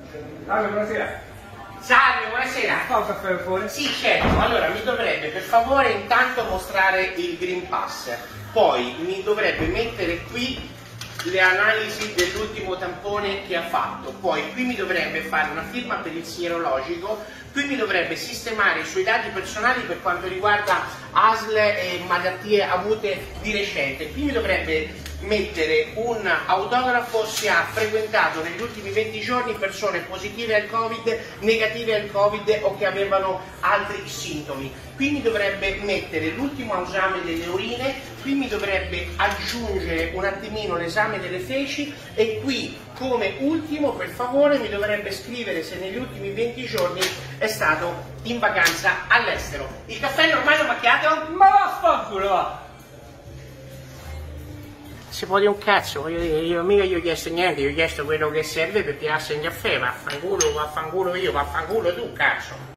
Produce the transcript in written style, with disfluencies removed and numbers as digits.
Salve, buonasera. Salve, buonasera. Fa un caffè per favore? Sì, certo. Allora, mi dovrebbe per favore intanto mostrare il Green Pass, poi mi dovrebbe mettere qui le analisi dell'ultimo tampone che ha fatto, poi qui mi dovrebbe fare una firma per il sierologico, qui mi dovrebbe sistemare i suoi dati personali per quanto riguarda ASL e malattie avute di recente, qui mi dovrebbe mettere un autografo se ha frequentato negli ultimi 20 giorni persone positive al Covid, negative al Covid o che avevano altri sintomi. Qui mi dovrebbe mettere l'ultimo esame delle urine, qui mi dovrebbe aggiungere un attimino l'esame delle feci e qui come ultimo per favore mi dovrebbe scrivere se negli ultimi 20 giorni è stato in vacanza all'estero. Il caffè normale o macchiato? Ma vaffanculo va! Si può dire un cazzo, voglio dire, io mica gli ho chiesto niente, gli ho chiesto quello che serve per piarsi in caffè, vaffanculo io, vaffanculo tu, cazzo.